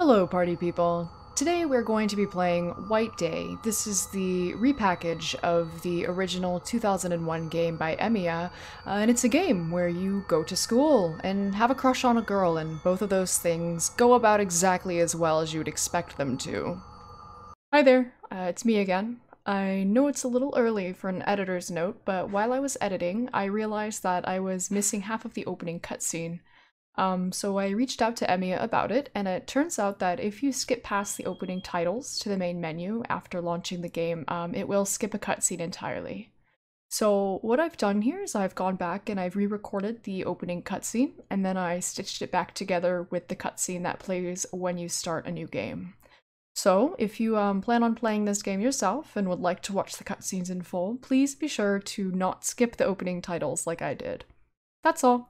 Hello, party people. Today we're going to be playing White Day. This is the repackage of the original 2001 game by Emiya, and it's a game where you go to school and have a crush on a girl, and both of those things go about exactly as well as you would expect them to. Hi there, it's me again. I know it's a little early for an editor's note, but while I was editing, I realized that I was missing half of the opening cutscene. So I reached out to Emiya about it, and it turns out that if you skip past the opening titles to the main menu after launching the game, it will skip a cutscene entirely. So what I've done here is I've gone back and I've re-recorded the opening cutscene, and then I stitched it back together with the cutscene that plays when you start a new game. So if you plan on playing this game yourself and would like to watch the cutscenes in full, please be sure to not skip the opening titles like I did. That's all.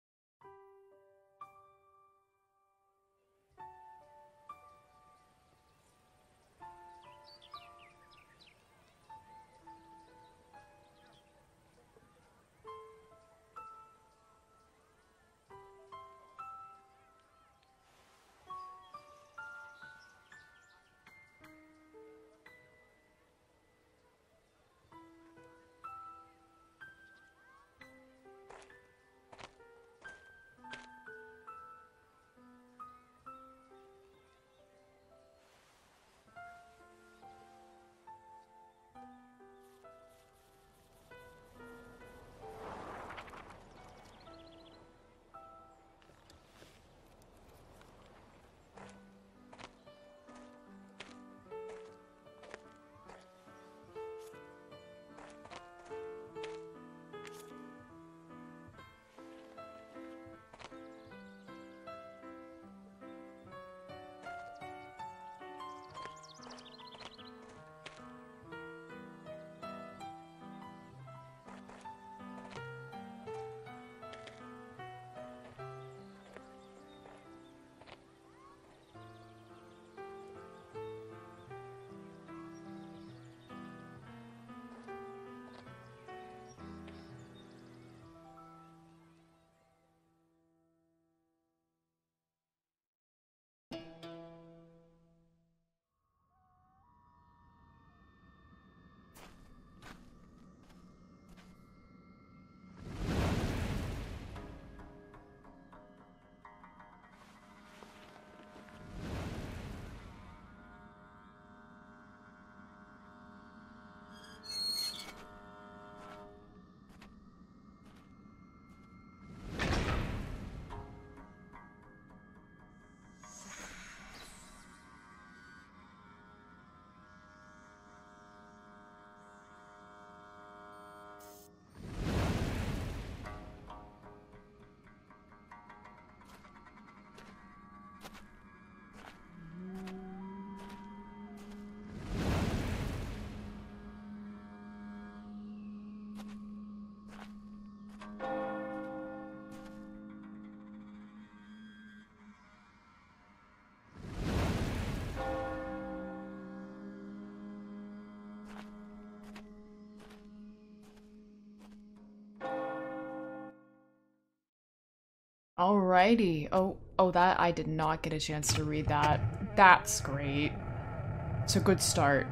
Alrighty. Oh, that I did not get a chance to read that. That's great. It's a good start.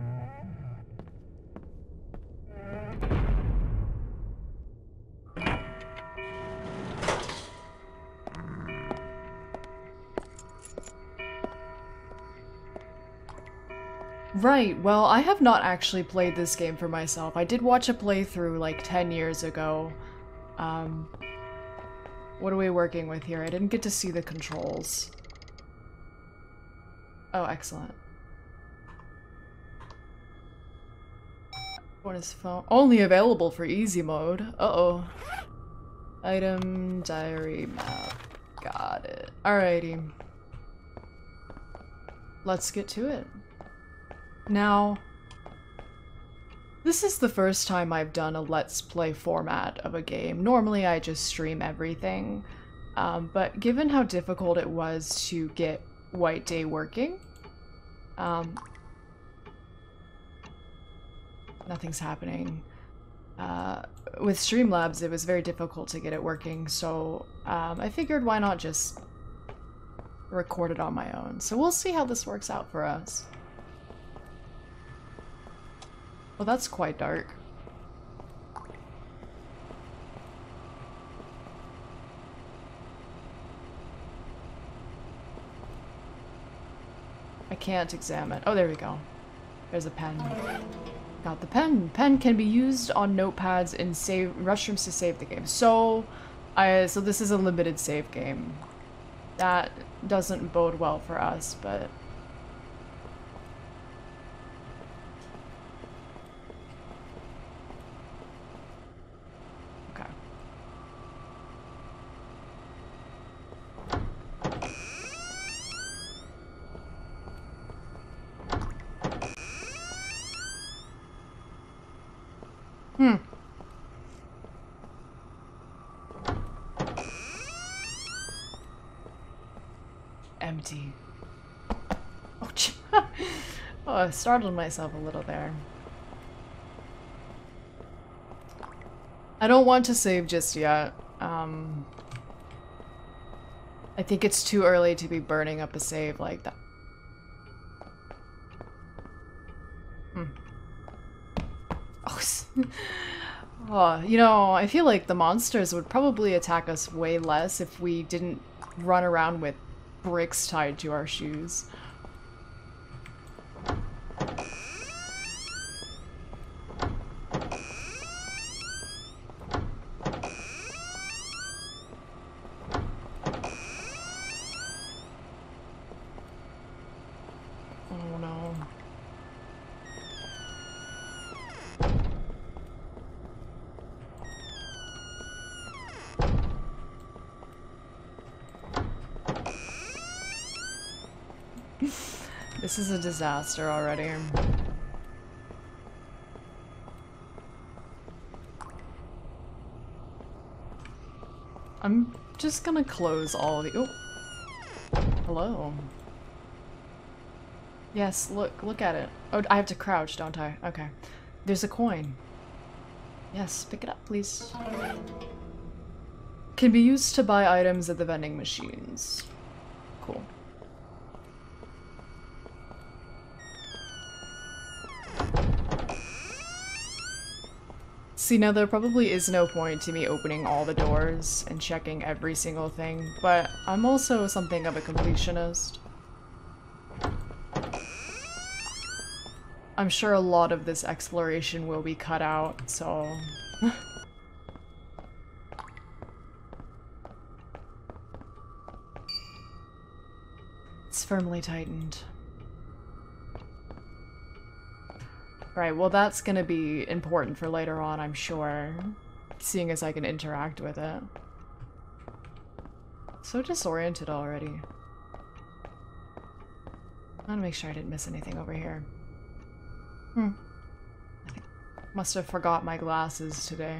Right, well, I have not actually played this game for myself. I did watch a playthrough like 10 years ago. What are we working with here? I didn't get to see the controls. Oh, excellent. What is phone? Only available for easy mode. Uh-oh. Item, diary, map. Got it. Alrighty. Let's get to it. Now, this is the first time I've done a Let's Play format of a game. Normally I just stream everything, but given how difficult it was to get White Day working, nothing's happening. With Streamlabs, it was very difficult to get it working, so I figured why not just record it on my own. So we'll see how this works out for us. Well, that's quite dark. I can't examine. Oh, there we go. There's a pen. Got the pen. Pen can be used on notepads in restrooms to save the game. So this is a limited save game. That doesn't bode well for us, but okay. Empty. Oh, oh, I startled myself a little there. I don't want to save just yet. I think it's too early to be burning up a save like that. Oh, oh, you know, I feel like the monsters would probably attack us way less if we didn't run around with bricks tied to our shoes. Oh no. This is a disaster already. I'm just gonna close all the— oh! Hello. Yes, look at it. Oh, I have to crouch, don't I? Okay. There's a coin. Yes, pick it up, please. Can be used to buy items at the vending machines. Cool. See, now there probably is no point to me opening all the doors and checking every single thing, but I'm also something of a completionist. I'm sure a lot of this exploration will be cut out, so... It's firmly tightened. Right, well that's gonna be important for later on, I'm sure. Seeing as I can interact with it. So disoriented already. I wanna make sure I didn't miss anything over here. I think must have forgot my glasses today.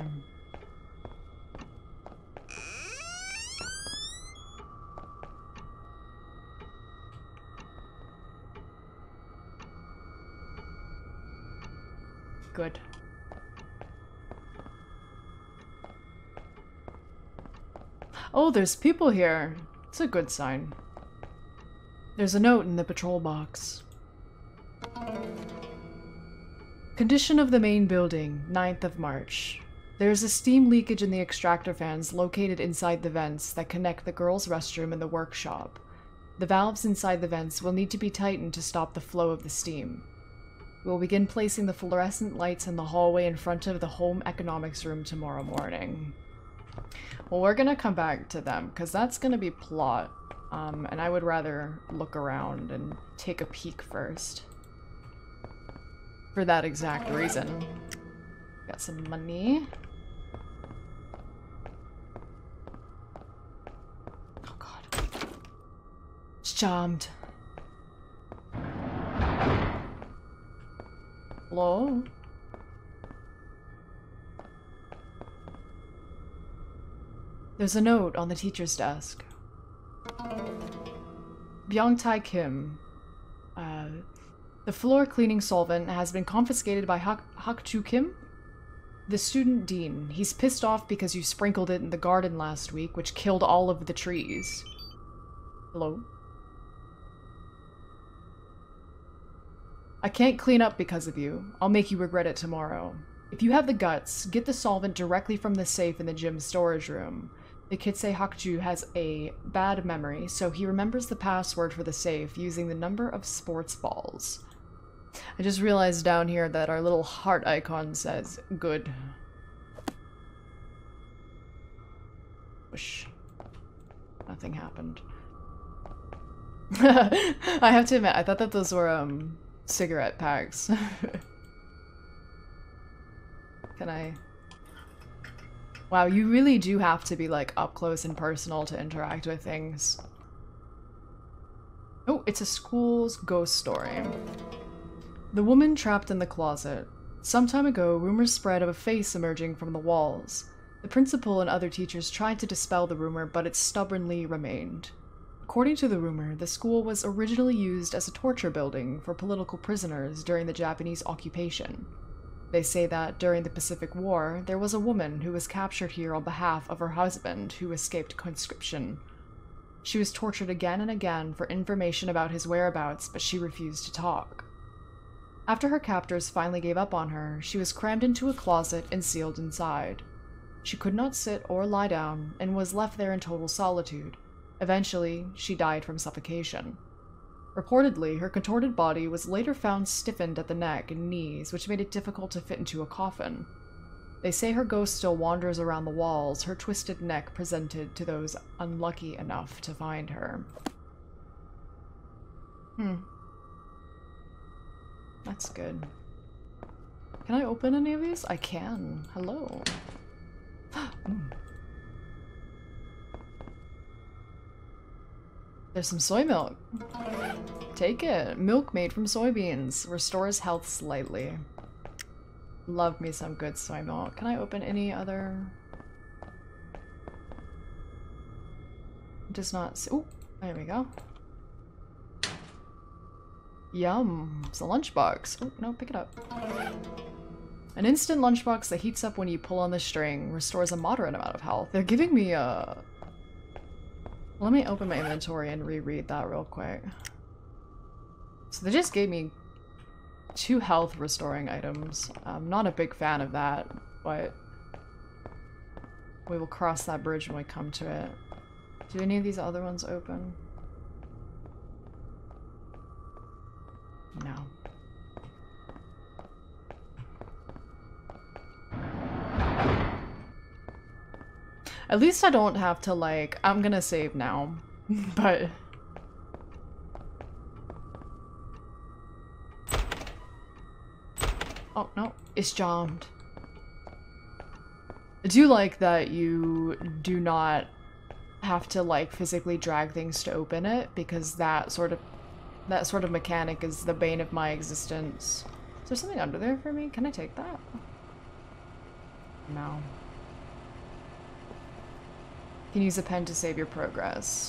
Good. Oh, there's people here. It's a good sign. There's a note in the patrol box. Condition of the main building, 9th of March. There is a steam leakage in the extractor fans located inside the vents that connect the girls' restroom and the workshop. The valves inside the vents will need to be tightened to stop the flow of the steam. We'll begin placing the fluorescent lights in the hallway in front of the home economics room tomorrow morning. Well, we're gonna come back to them, because that's gonna be plot. And I would rather look around and take a peek first. For that exact reason. Got some money. Oh god. It's charmed. Hello? There's a note on the teacher's desk. Byung-tae Kim. The floor cleaning solvent has been confiscated by Hak-Chu Kim, the student dean. He's pissed off because you sprinkled it in the garden last week, which killed all of the trees. Hello? I can't clean up because of you. I'll make you regret it tomorrow. If you have the guts, get the solvent directly from the safe in the gym's storage room. The Kitsei Hakju has a bad memory, so he remembers the password for the safe using the number of sports balls. I just realized down here that our little heart icon says good. Whoosh. Nothing happened. I have to admit, I thought that those were cigarette packs. Can I? Wow, you really do have to be like up close and personal to interact with things. Oh, it's a school's ghost story. The woman trapped in the closet. Some time ago, rumors spread of a face emerging from the walls. The principal and other teachers tried to dispel the rumor, but it stubbornly remained. According to the rumor, the school was originally used as a torture building for political prisoners during the Japanese occupation. They say that during the Pacific War, there was a woman who was captured here on behalf of her husband who escaped conscription. She was tortured again and again for information about his whereabouts, but she refused to talk. After her captors finally gave up on her, she was crammed into a closet and sealed inside. She could not sit or lie down and was left there in total solitude. Eventually, she died from suffocation. Reportedly, her contorted body was later found stiffened at the neck and knees, which made it difficult to fit into a coffin. They say her ghost still wanders around the walls, her twisted neck presented to those unlucky enough to find her. That's good. Can I open any of these? I can. Hello. There's some soy milk. Take it. Milk made from soybeans. Restores health slightly. Love me some good soy milk. Can I open any other? Does not. Oh, there we go. Yum. It's a lunchbox. Oh, no, pick it up. An instant lunchbox that heats up when you pull on the string. Restores a moderate amount of health. They're giving me a... Let me open my inventory and reread that real quick. So they just gave me 2 health restoring items. I'm not a big fan of that, but we will cross that bridge when we come to it. Do any of these other ones open? No. At least I don't have to, like, I'm gonna save now, but... Oh, no, it's jammed. I do like that you do not have to, like, physically drag things to open it, because that sort of mechanic is the bane of my existence. Is there something under there for me? Can I take that? No. You can use a pen to save your progress.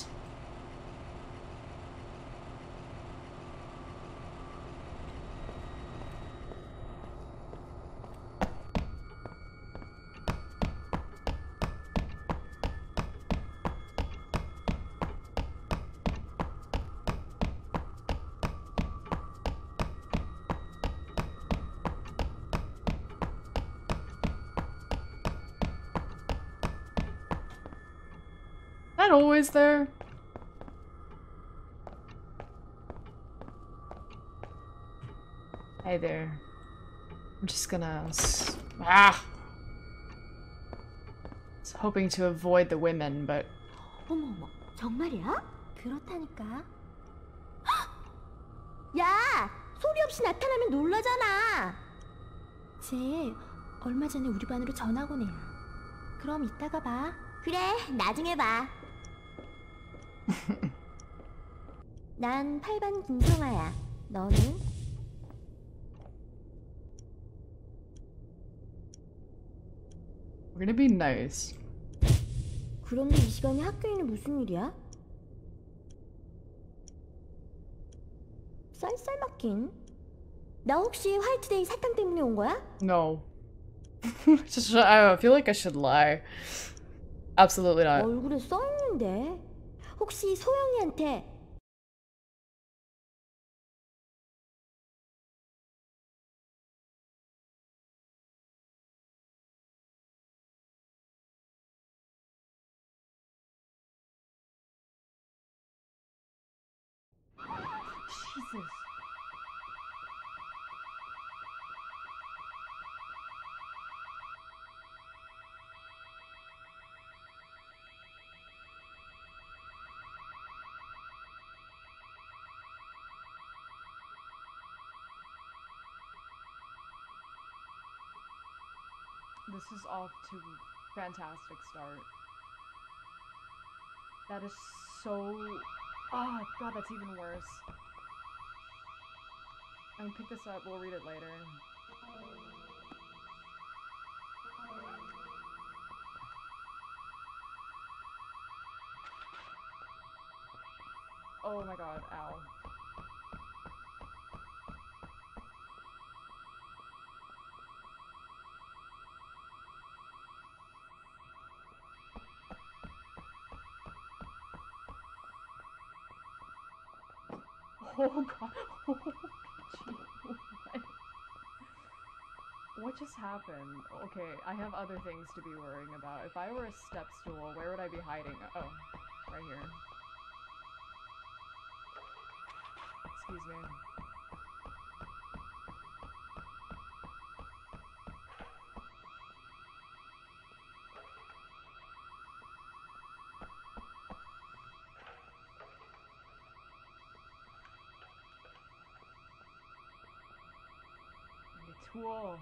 Always there. Hey there. I'm just gonna... I was hoping to avoid the women, but... 어머머, 정말이야? 그렇다니까. 야! 소리 없이 나타나면 놀라잖아. 쟤 얼마 전에 우리 반으로 전학 온 애야. 그럼 이따가 봐. 그래, 나중에 봐. 난 8반 김성아야. 너는? We're gonna be nice. 그런데 이 시간에 학교에는 무슨 일이야? 쌀쌀 맞긴. 나 혹시 화이트데이 사탕 때문에 온 거야? No. Just, I feel like I should lie. Absolutely not. 얼굴에 써 있는데. 혹시 소영이한테 Jesus. This is off to a fantastic start. That is so... Oh, God, that's even worse. I'm gonna pick this up, we'll read it later. Oh my God, ow. Oh God. Oh, gee. What just happened? Okay, I have other things to be worrying about. If I were a step stool, where would I be hiding? Oh, right here. Excuse me. Tool.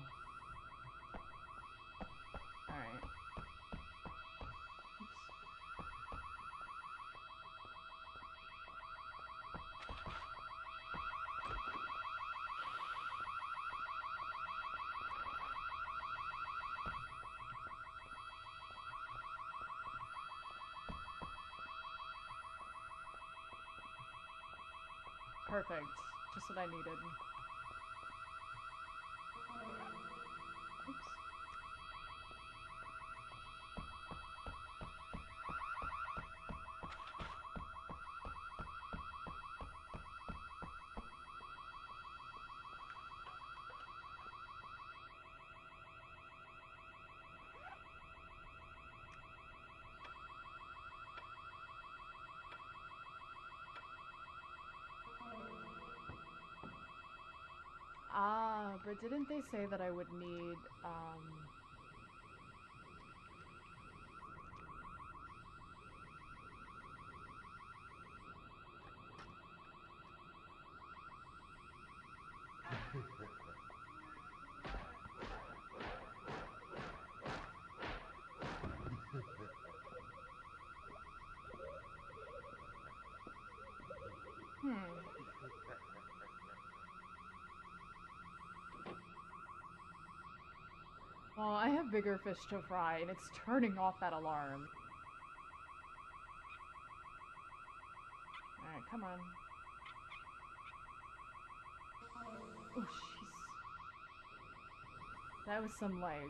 Alright. Oops. Perfect. Just what I needed. Oops. Ah, but didn't they say that I would need, Well, I have bigger fish to fry, and it's turning off that alarm. Alright, come on. Oh, jeez. That was some, like,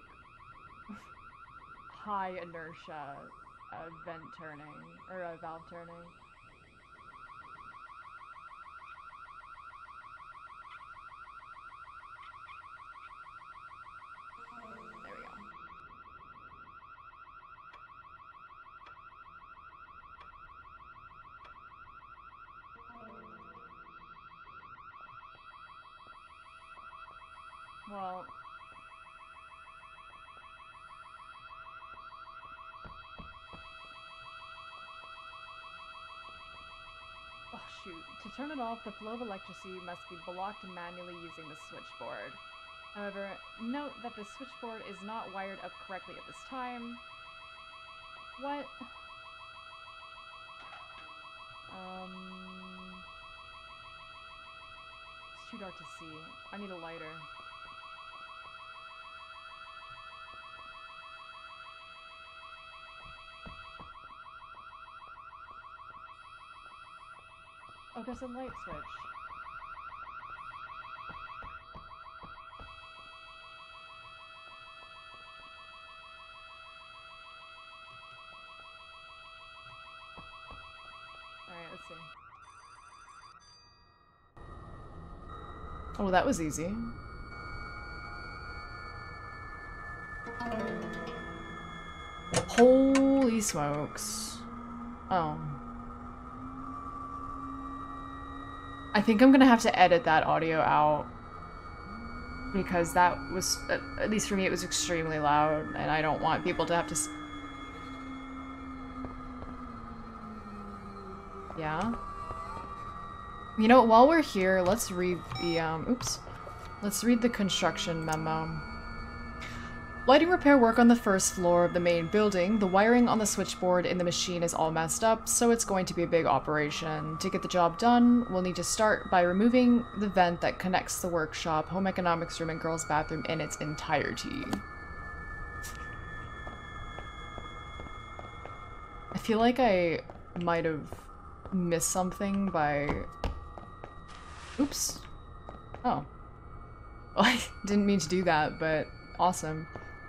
high inertia vent turning, or valve turning. There we go. Well... Oh shoot. To turn it off, the flow of electricity must be blocked manually using the switchboard. However, note that the switchboard is not wired up correctly at this time. What? It's too dark to see. I need a lighter. Oh, there's a light switch. Alright, let's see. Oh, that was easy. Holy smokes. Oh. I think I'm gonna have to edit that audio out. Because that was, at least for me, it was extremely loud, and I don't want people to have to yeah? You know, while we're here, let's read the, oops. Let's read the construction memo. Lighting repair work on the first floor of the main building. The wiring on the switchboard in the machine is all messed up, so it's going to be a big operation. To get the job done, we'll need to start by removing the vent that connects the workshop, home economics room, and girls' bathroom in its entirety. I feel like I might have missed something by... Oops. Oh. Well, I didn't mean to do that, but awesome.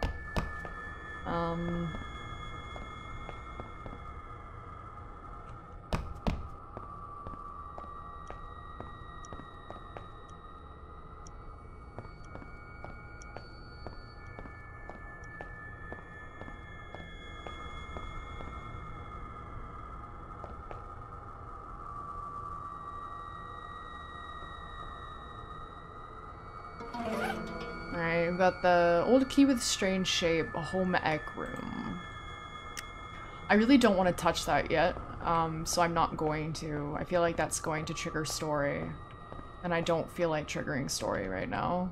Alright, we've got the old key with strange shape, a home ec room. I really don't want to touch that yet, so I'm not going to. I feel like that's going to trigger story, and I don't feel like triggering story right now.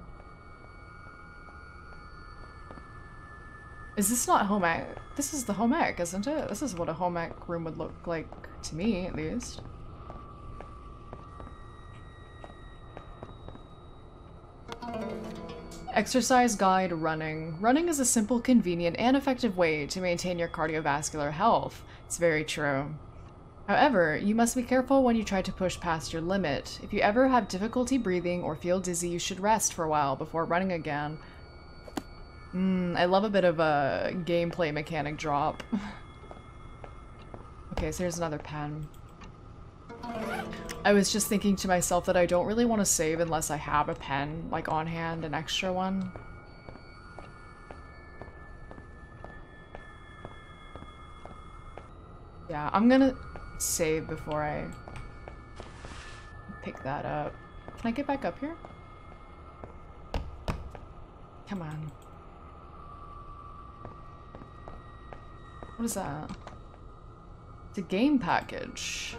Is this not home ec? This is the home ec, isn't it? This is what a home ec room would look like to me, at least. Exercise guide running. Running is a simple, convenient, and effective way to maintain your cardiovascular health. It's very true. However, you must be careful when you try to push past your limit. If you ever have difficulty breathing or feel dizzy, you should rest for a while before running again. I love a bit of a gameplay mechanic drop. Okay, so here's another pen. I was just thinking to myself that I don't really want to save unless I have a pen, like on hand, an extra one. Yeah, I'm gonna save before I pick that up. Can I get back up here? Come on. What is that? It's a game package.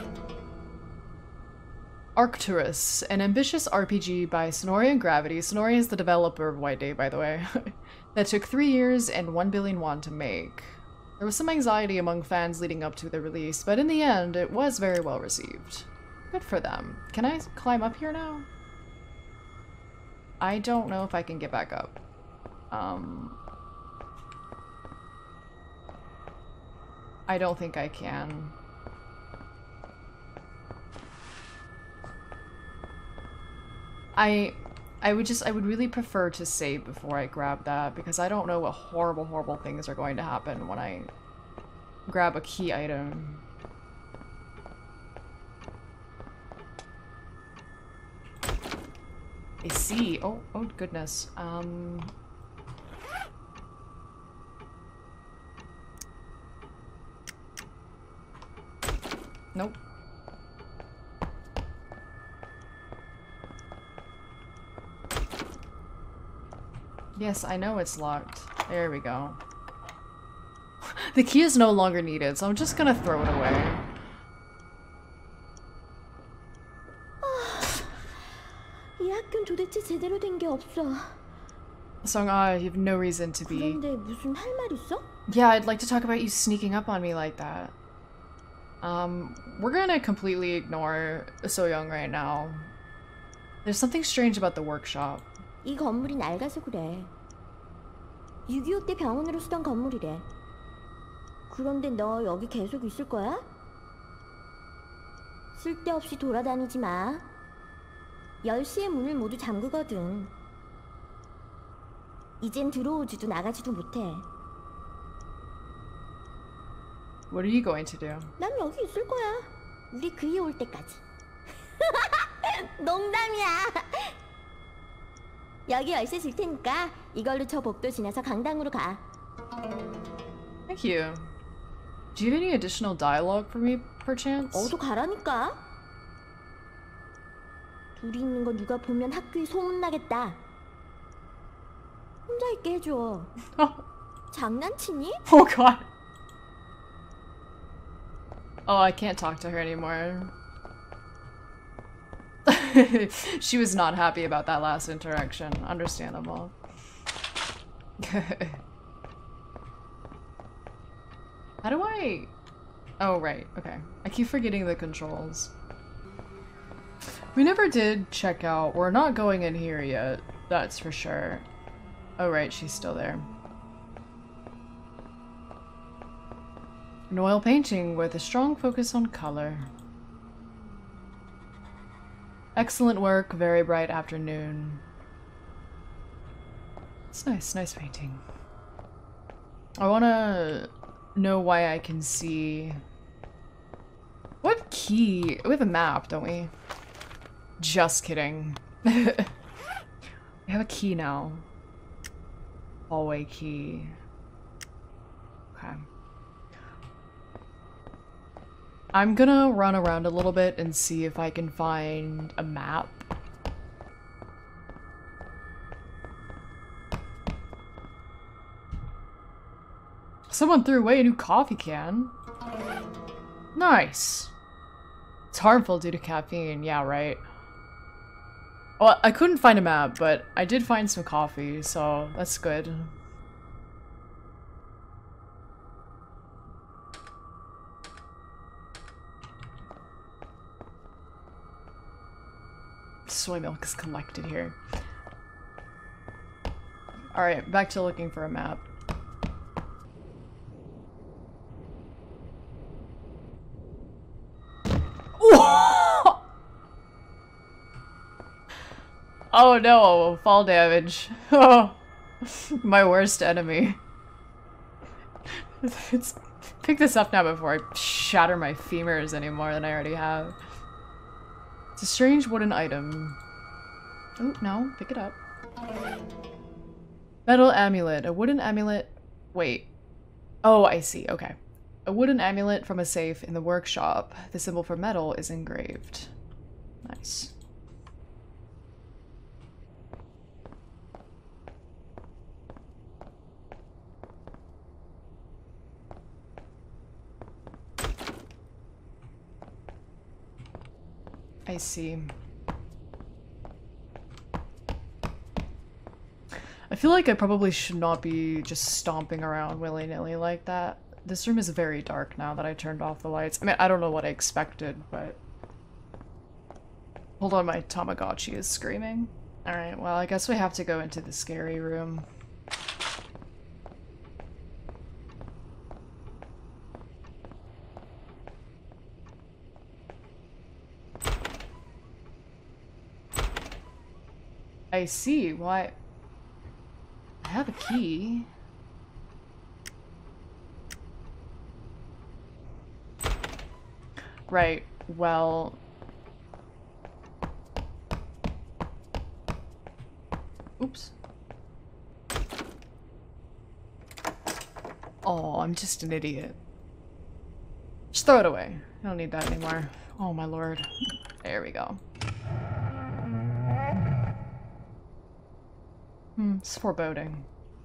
Arcturus, an ambitious RPG by Sonnori and Gravity. Sonnori is the developer of White Day, by the way. That took 3 years and 1 billion won to make. There was some anxiety among fans leading up to the release, but in the end, it was very well received. Good for them. Can I climb up here now? I don't know if I can get back up. I don't think I can. I would really prefer to save before I grab that, because I don't know what horrible, horrible things are going to happen when I grab a key item. I see. Oh goodness. Nope. Yes, I know it's locked. There we go. The key is no longer needed, so I'm just gonna throw it away. 이 학교는 도대체 제대로 된 게 없어. Song, you have no reason to be. 그런데 무슨 할 말 있어? Yeah, I'd like to talk about you sneaking up on me like that. We're gonna completely ignore So Young right now. There's something strange about the workshop. 이 건물이 낡아서 그래. 6.25 때 병원으로 쓰던 건물이래. 그런데 너 여기 계속 있을 거야? 쓸데없이 돌아다니지 마. 10시에 문을 모두 잠그거든. 이젠 들어오지도 나가지도 못해. What are you going to do? 난 여기 있을 거야. 우리 그이 올 때까지. 농담이야. 여기 열쇠 줄 테니까 이걸로 저 복도 지나서 강당으로 가. Thank you. Do you have any additional dialogue for me, perchance? 어서 가라니까. 우리 있는 거 누가 보면 학교에 소문나겠다. 혼자 있게 해줘. 장난치니? Oh god. Oh, I can't talk to her anymore. She was not happy about that last interaction. Understandable. How do I... Oh, right. Okay. I keep forgetting the controls. We never did check out. We're not going in here yet. That's for sure. Oh, right. She's still there. An oil painting with a strong focus on color. Excellent work. Very bright afternoon. It's nice. Nice painting. I want to know why I can see... What key? We have a map, don't we? Just kidding. We have a key now. Hallway key. Okay. I'm gonna run around a little bit and see if I can find a map. Someone threw away a new coffee can. Nice. It's harmful due to caffeine. Yeah, right. Well, I couldn't find a map, but I did find some coffee, so that's good. Soy milk is collected here. Alright, back to looking for a map. Oh no, fall damage. Oh, my worst enemy. Pick this up now before I shatter my femurs any more than I already have. It's a strange wooden item. Oh, no, pick it up. Metal amulet. A wooden amulet. Wait. Oh, I see. Okay. A wooden amulet from a safe in the workshop. The symbol for metal is engraved. Nice. I see. I feel like I probably should not be just stomping around willy-nilly like that. This room is very dark now that I turned off the lights. I mean, I don't know what I expected, but... Hold on, my Tamagotchi is screaming. Alright, well, I guess we have to go into the scary room. I see. Why? I have a key. Right. Well... Oops. Oh, I'm just an idiot. Just throw it away. I don't need that anymore. Oh my lord. There we go. It's foreboding.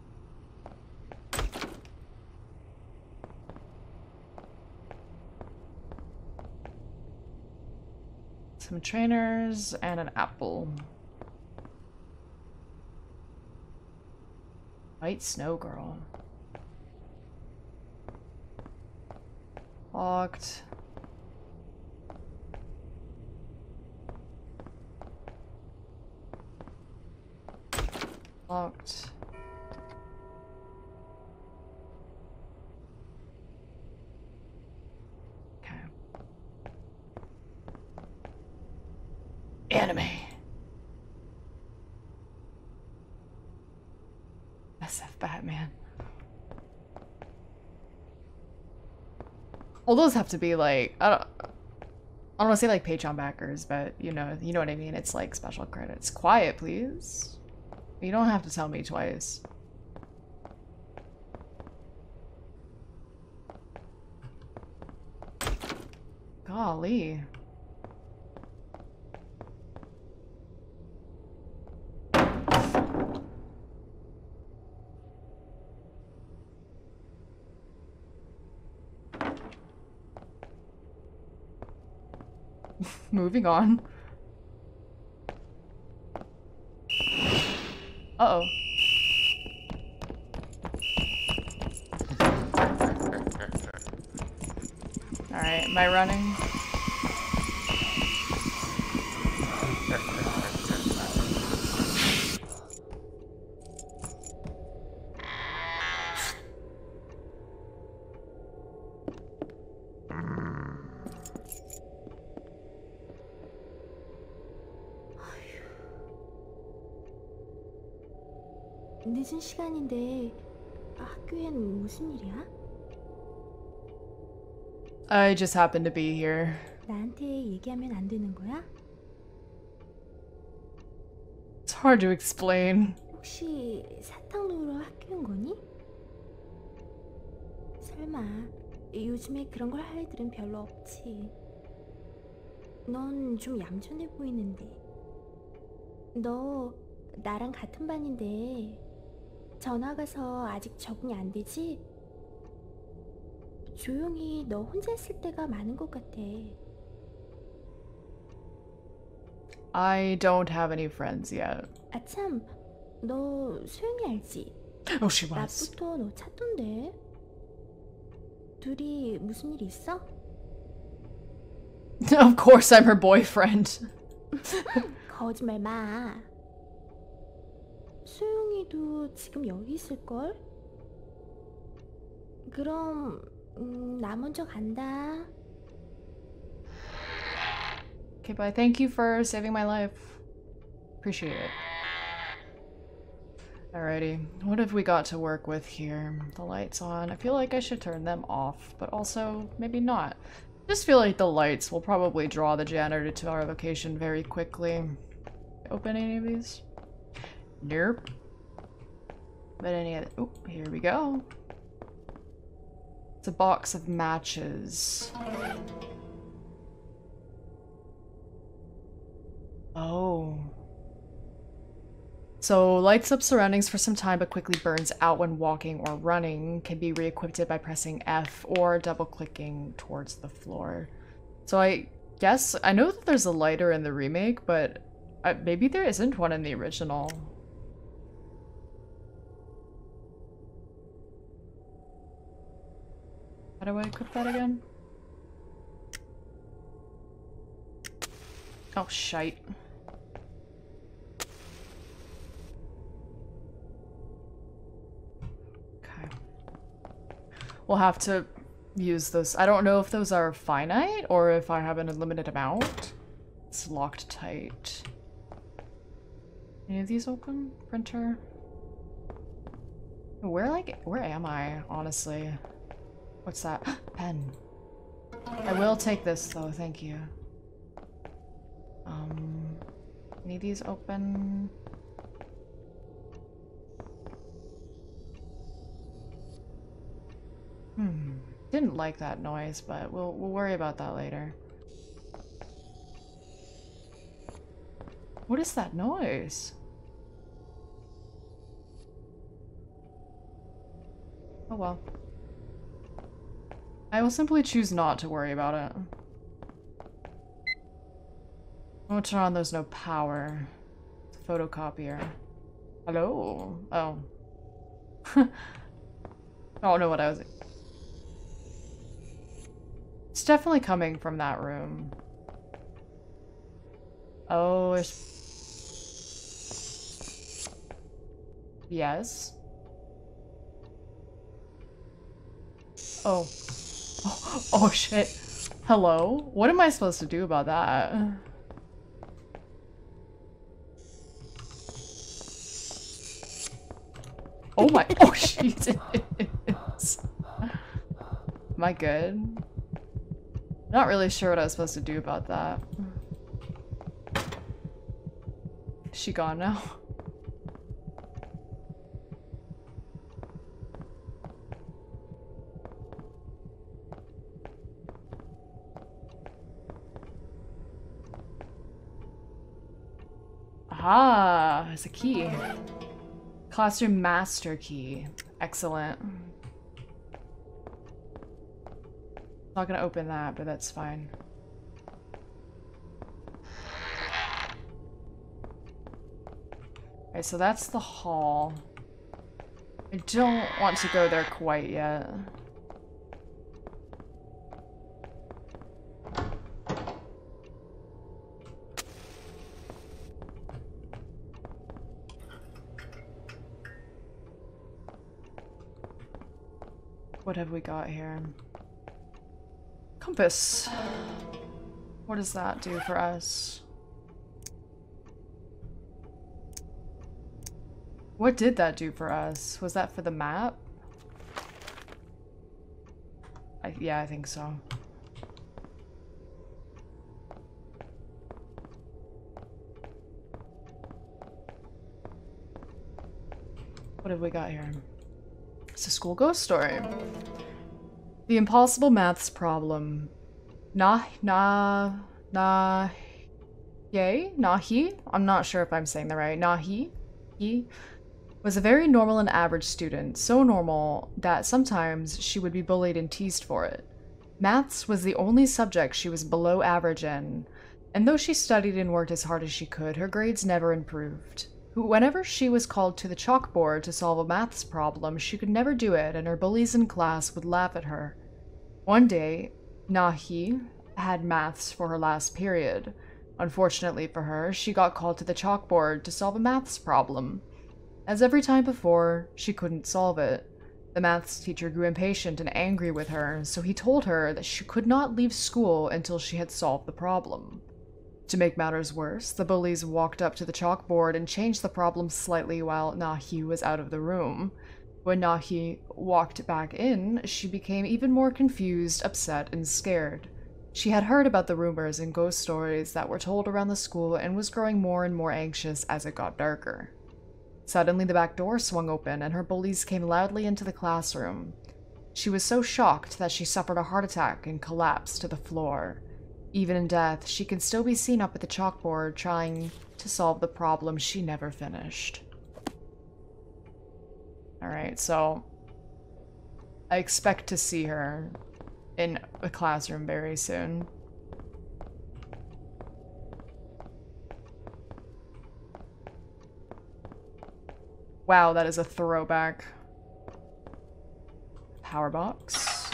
Some trainers and an apple. White snow girl. Locked. Locked. Okay. Anime. SF Batman. Well, those have to be like, I don't want to say like Patreon backers, but you know what I mean. It's like special credits. Quiet, please. You don't have to tell me twice. Golly. Moving on. Uh-oh. Alright, am I running? 늦은 시간인데 학교엔 무슨 일이야? I just happened to be here. 나한테 얘기하면 안 되는 거야? It's hard to explain. 혹시 사탕 놓으러 학교 온 거니? 설마 요즘에 그런 걸 할 애들은 별로 없지. 넌 좀 얌전해 보이는데. 너 나랑 같은 반인데 전화 가서 아직 적응이 안 되지? 조용히 너 혼자 있을 때가 많은 것 같아. I don't have any friends yet. 아참, 너 소영이 알지? Oh, she was. 낮부터 너 찾던데. 둘이 무슨 일 있어? Of course I'm her boyfriend. 거짓말 마. 소영이도 지금 여기 있을걸? 그럼 나 먼저 간다. Okay, bye. Thank you for saving my life. Appreciate it. Alrighty, what have we got to work with here? The lights on. I feel like I should turn them off, but also maybe not. I just feel like the lights will probably draw the janitor to our location very quickly. Open any of these? Nope. But any of oh, here we go. It's a box of matches. Oh. So, lights up surroundings for some time but quickly burns out when walking or running. Can be re-equipped by pressing F or double-clicking towards the floor. So I guess, I know that there's a lighter in the remake, but maybe there isn't one in the original. How do I equip that again? Oh, shite. We'll have to use those. I don't know if those are finite or if I have an unlimited amount. It's locked tight. Any of these open? Printer? Where am I, honestly? What's that? Pen. I will take this though, thank you. Any of these open? Didn't like that noise, but we'll worry about that later. What is that noise? Oh well. I will simply choose not to worry about it. I'm gonna turn on there's no power. It's a photocopier. Hello? Oh. I don't know what I was... It's definitely coming from that room. Oh, it's... Yes? Oh. Oh, shit. Hello? What am I supposed to do about that? Oh my- oh, Jesus. Am I good? Not really sure what I was supposed to do about that. Is she gone now? Aha! There's a key. Classroom master key. Excellent. Not gonna open that, but that's fine. Okay, so that's the hall. I don't want to go there quite yet. What have we got here? Compass. What does that do for us? What did that do for us? Was that for the map? Yeah, I think so. What have we got here? It's a school ghost story. The impossible maths problem. Nahi? I'm not sure if I'm saying that right. Nahi? He was a very normal and average student, so normal that sometimes she would be bullied and teased for it. Maths was the only subject she was below average in, and though she studied and worked as hard as she could, her grades never improved. Whenever she was called to the chalkboard to solve a maths problem, she could never do it, and her bullies in class would laugh at her. One day, Nahi had maths for her last period. Unfortunately for her, she got called to the chalkboard to solve a maths problem. As every time before, she couldn't solve it. The maths teacher grew impatient and angry with her, so he told her that she could not leave school until she had solved the problem. To make matters worse, the bullies walked up to the chalkboard and changed the problem slightly while Nahi was out of the room. When Nahi walked back in, she became even more confused, upset, and scared. She had heard about the rumors and ghost stories that were told around the school and was growing more and more anxious as it got darker. Suddenly, the back door swung open and her bullies came loudly into the classroom. She was so shocked that she suffered a heart attack and collapsed to the floor. Even in death, she can still be seen up at the chalkboard trying to solve the problem she never finished. Alright, so I expect to see her in a classroom very soon. Wow, that is a throwback. Power box.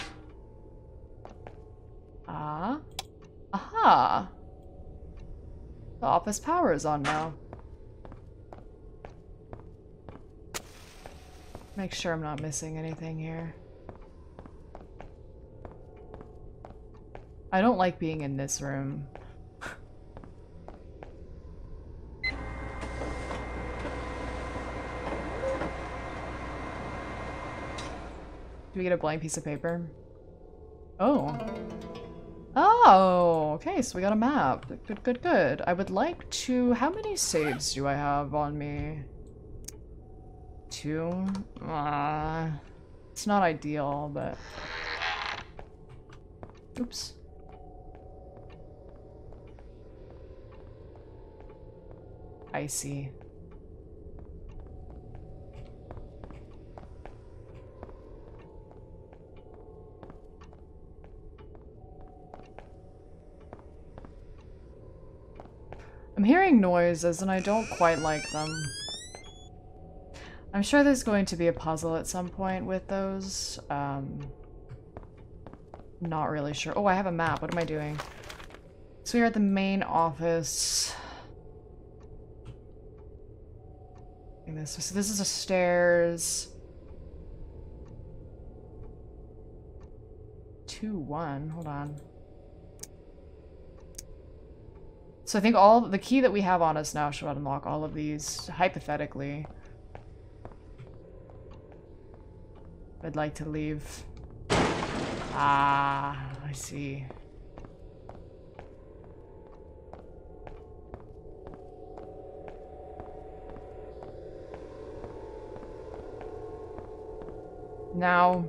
Aha! The office power is on now. Make sure I'm not missing anything here. I don't like being in this room. Do we get a blank piece of paper? Oh. Oh, okay, so we got a map. Good, good, good. I would like to... How many saves do I have on me? 2? It's not ideal, but... Oops. I see. I'm hearing noises and I don't quite like them. I'm sure there's going to be a puzzle at some point with those. Not really sure. Oh, I have a map. What am I doing? So we're at the main office. So this is a stairs. 2, 1. Hold on. So I think all the key that we have on us now should unlock all of these, hypothetically. I'd like to leave. Ah, I see. Now,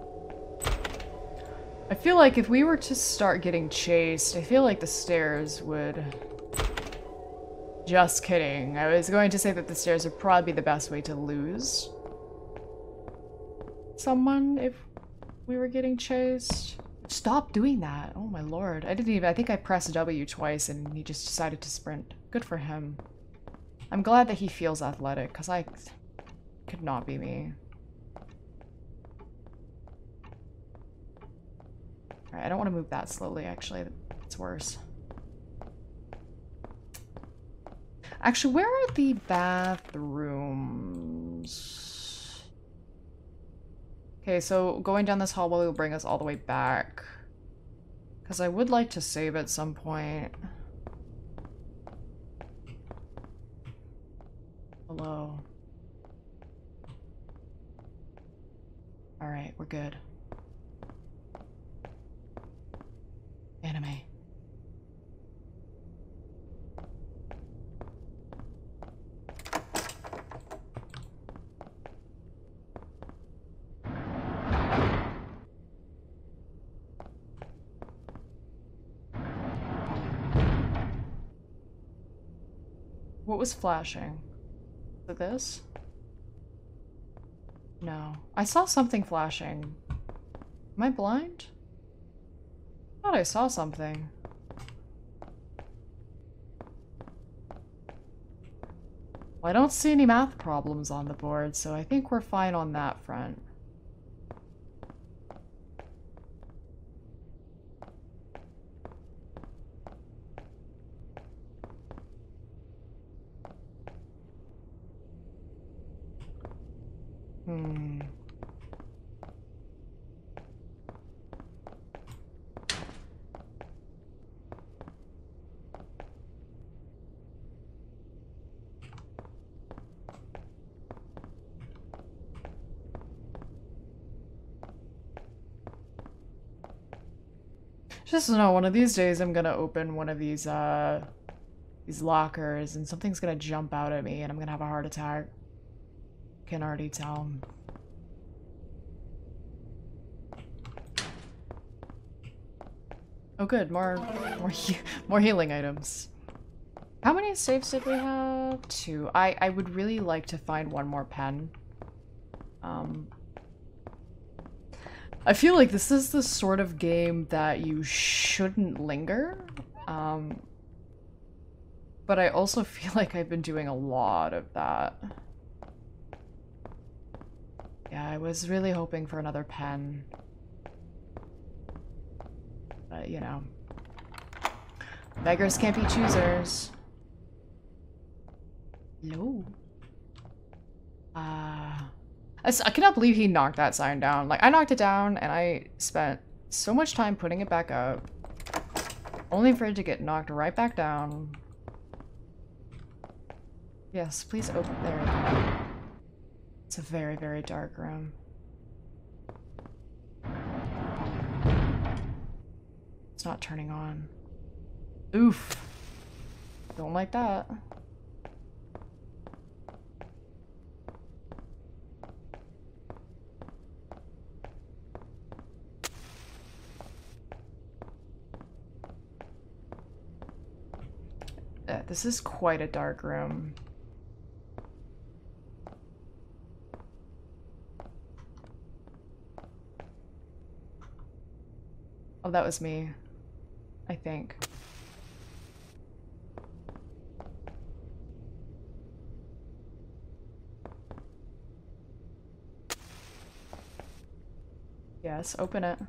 I feel like if we were to start getting chased, I feel like the stairs would... Just kidding. I was going to say that the stairs would probably be the best way to lose someone if we were getting chased. Stop doing that. Oh my lord. I think I pressed W twice and he just decided to sprint. Good for him. I'm glad that he feels athletic, because I could not be me. Alright, I don't want to move that slowly, actually. It's worse. Actually, where are the bathrooms? Okay, so going down this hallway will bring us all the way back. Because I would like to save at some point. Hello. Alright, we're good. Anime. What was flashing? Was it this? No. I saw something flashing. Am I blind? I thought I saw something. Well, I don't see any math problems on the board, so I think we're fine on that front. Just know one of these days I'm gonna open one of these lockers and something's gonna jump out at me and I'm gonna have a heart attack. Can already tell. Oh good, more healing items. How many saves did we have? 2. I would really like to find one more pen. I feel like this is the sort of game that you shouldn't linger. But I also feel like I've been doing a lot of that. Yeah, I was really hoping for another pen. But, you know. Beggars can't be choosers. No. I cannot believe he knocked that sign down. Like, I knocked it down and I spent so much time putting it back up. Only for it to get knocked right back down. Yes, please open. There we go. It's a very, very dark room. It's not turning on. Oof. Don't like that. This is quite a dark room. Oh, that was me. I think. Yes, open it.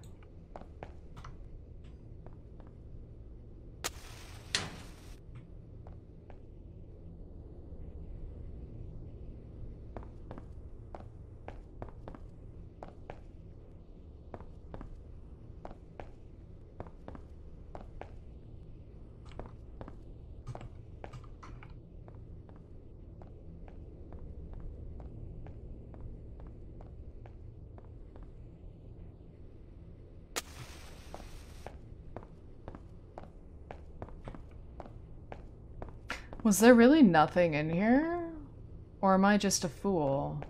Was there really nothing in here? Or am I just a fool?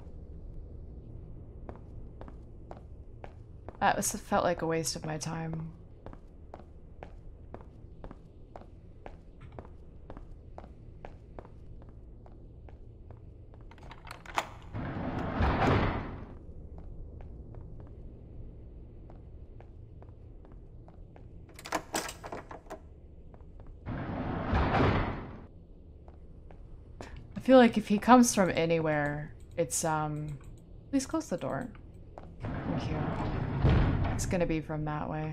That felt like a waste of my time. I feel like if he comes from anywhere, it's, please close the door. Thank you. It's gonna be from that way.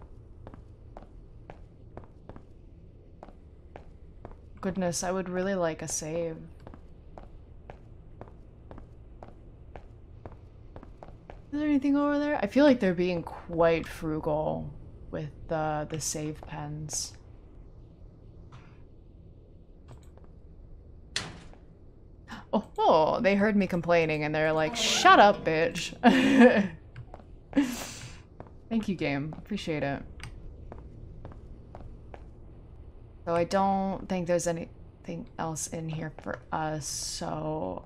Goodness, I would really like a save. Is there anything over there? I feel like they're being quite frugal with the save pens. Oh, they heard me complaining and they're like, shut up, bitch. Thank you, game. Appreciate it. So I don't think there's anything else in here for us, so,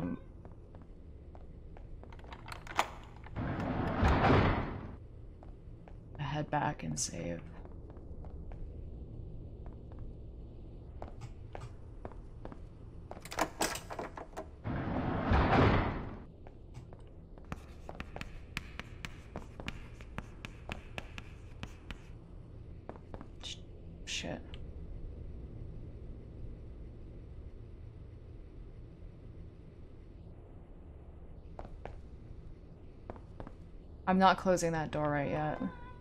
head back and save. Shit. I'm not closing that door right yet.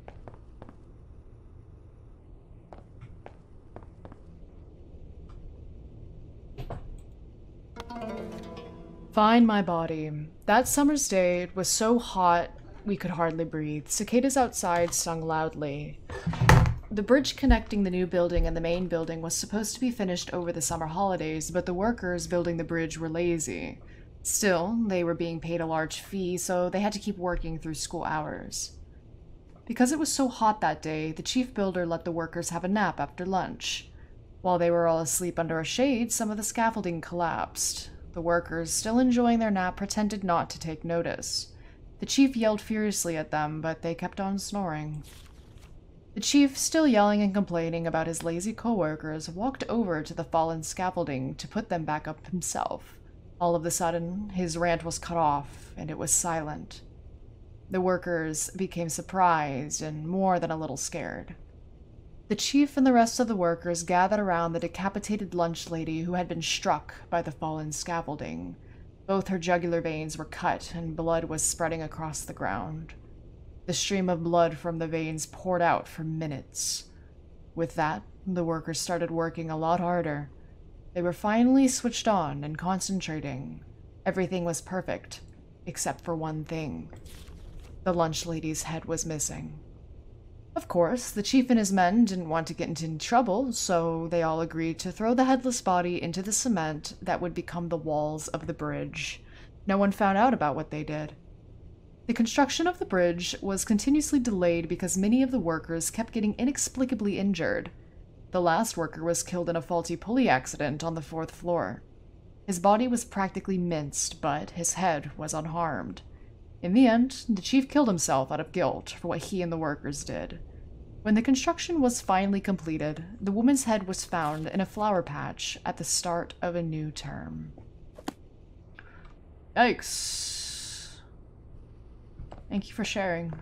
Find my body. That summer's day, it was so hot we could hardly breathe. Cicadas outside sung loudly. The bridge connecting the new building and the main building was supposed to be finished over the summer holidays, but the workers building the bridge were lazy. Still, they were being paid a large fee, so they had to keep working through school hours. Because it was so hot that day, the chief builder let the workers have a nap after lunch. While they were all asleep under a shade, some of the scaffolding collapsed. The workers, still enjoying their nap, pretended not to take notice. The chief yelled furiously at them, but they kept on snoring. The chief, still yelling and complaining about his lazy co-workers, walked over to the fallen scaffolding to put them back up himself. All of a sudden, his rant was cut off, and it was silent. The workers became surprised and more than a little scared. The chief and the rest of the workers gathered around the decapitated lunch lady who had been struck by the fallen scaffolding. Both her jugular veins were cut, and blood was spreading across the ground. The stream of blood from the veins poured out for minutes. With that, the workers started working a lot harder. They were finally switched on and concentrating. Everything was perfect, except for one thing. The lunch lady's head was missing. Of course, the chief and his men didn't want to get into any trouble, so they all agreed to throw the headless body into the cement that would become the walls of the bridge. No one found out about what they did. The construction of the bridge was continuously delayed because many of the workers kept getting inexplicably injured. The last worker was killed in a faulty pulley accident on the 4th floor. His body was practically minced, but his head was unharmed. In the end, the chief killed himself out of guilt for what he and the workers did. When the construction was finally completed, the woman's head was found in a flower patch at the start of a new term. Yikes. Thank you for sharing.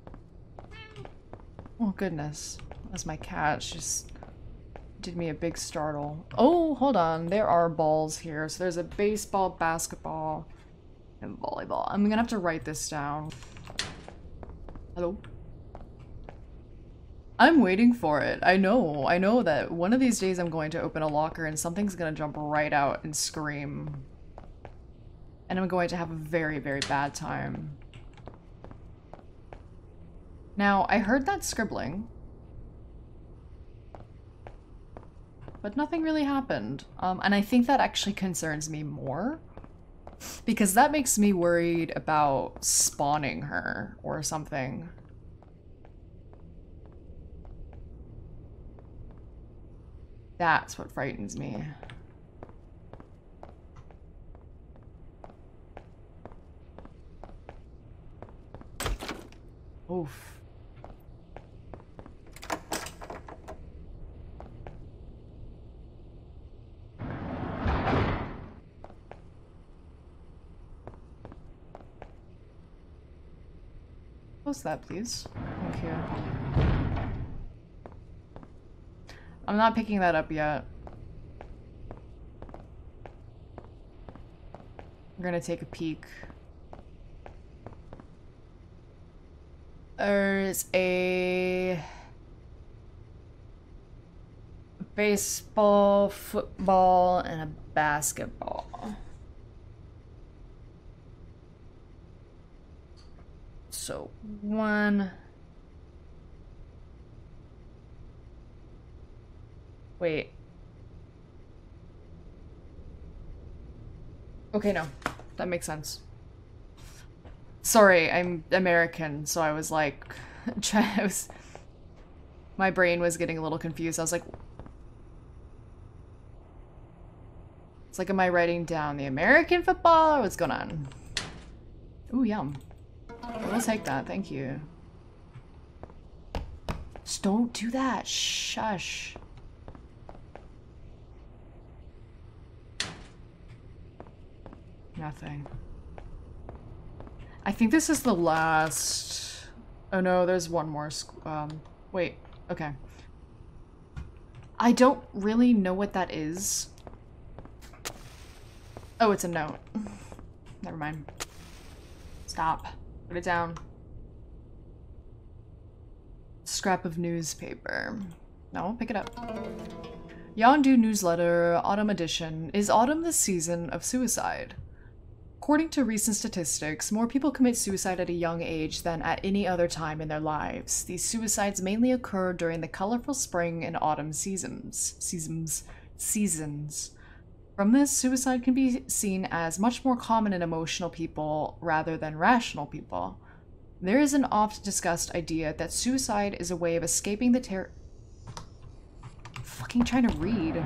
Oh goodness, that's my cat. She just did me a big startle. Oh, hold on, there are balls here. So there's a baseball, basketball, and volleyball. I'm gonna have to write this down. Hello? I'm waiting for it. I know that one of these days I'm going to open a locker and something's gonna jump right out and scream. And I'm going to have a very, very bad time. Now, I heard that scribbling, but nothing really happened. And I think that actually concerns me more, because that makes me worried about spawning her or something. That's what frightens me. Oof. Close that, please. Thank you. I'm not picking that up yet. gonna take a peek. There's a baseball, football, and a basketball. So one. Wait. Okay, no. That makes sense. Sorry, I'm American, so I was like, my brain was getting a little confused. I was like, it's like, am I writing down the American football or what's going on? Ooh, yum. We'll take that, thank you. Just don't do that, shush. Nothing. I think this is the last... Oh no, there's one more. Wait, okay. I don't really know what that is. Oh, it's a note. Never mind. Stop. Put it down. Scrap of newspaper. No, pick it up. Yondu Newsletter, Autumn Edition. Is autumn the season of suicide? According to recent statistics, more people commit suicide at a young age than at any other time in their lives. These suicides mainly occur during the colorful spring and autumn seasons. From this, suicide can be seen as much more common in emotional people rather than rational people. There is an oft discussed idea that suicide is a way of escaping the terror. Fucking trying to read.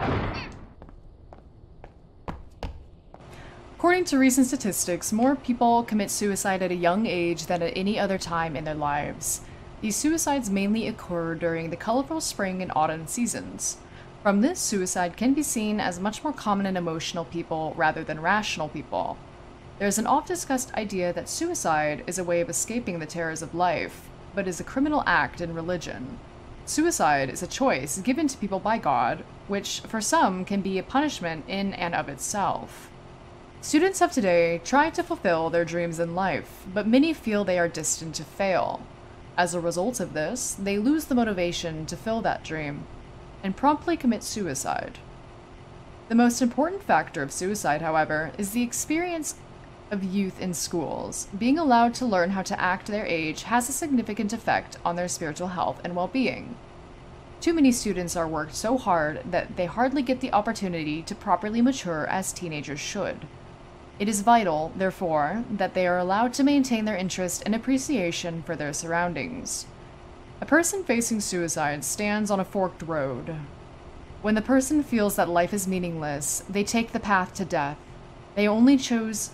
According to recent statistics, more people commit suicide at a young age than at any other time in their lives. These suicides mainly occur during the colorful spring and autumn seasons. From this, suicide can be seen as much more common in emotional people rather than rational people. There is an oft-discussed idea that suicide is a way of escaping the terrors of life, but is a criminal act in religion. Suicide is a choice given to people by God, which for some can be a punishment in and of itself. Students of today try to fulfill their dreams in life, but many feel they are destined to fail. As a result of this, they lose the motivation to fill that dream and promptly commit suicide. The most important factor of suicide, however, is the experience of youth in schools. Being allowed to learn how to act their age has a significant effect on their spiritual health and well-being. Too many students are worked so hard that they hardly get the opportunity to properly mature as teenagers should. It is vital, therefore, that they are allowed to maintain their interest and appreciation for their surroundings. A person facing suicide stands on a forked road. When the person feels that life is meaningless, they take the path to death. They only choose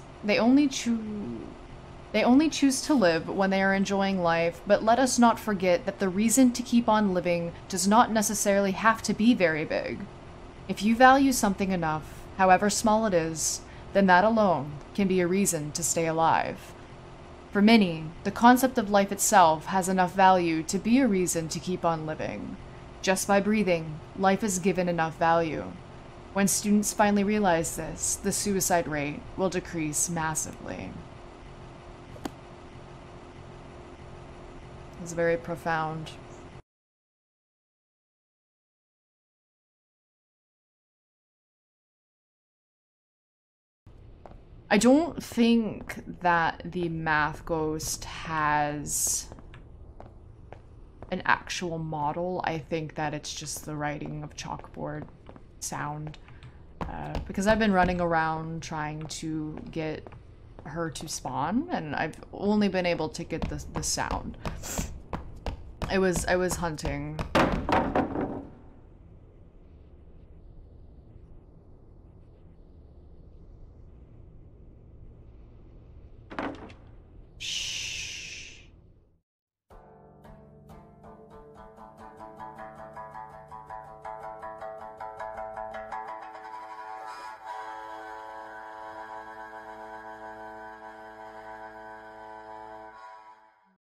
to live when they are enjoying life, but let us not forget that the reason to keep on living does not necessarily have to be very big. If you value something enough, however small it is, then that alone can be a reason to stay alive. For many, the concept of life itself has enough value to be a reason to keep on living. Just by breathing, life is given enough value. When students finally realize this, the suicide rate will decrease massively. It's very profound. I don't think that the Math Ghost has an actual model. I think that it's just the writing of chalkboard sound. Because I've been running around trying to get her to spawn, and I've only been able to get the sound. I was hunting. Shh.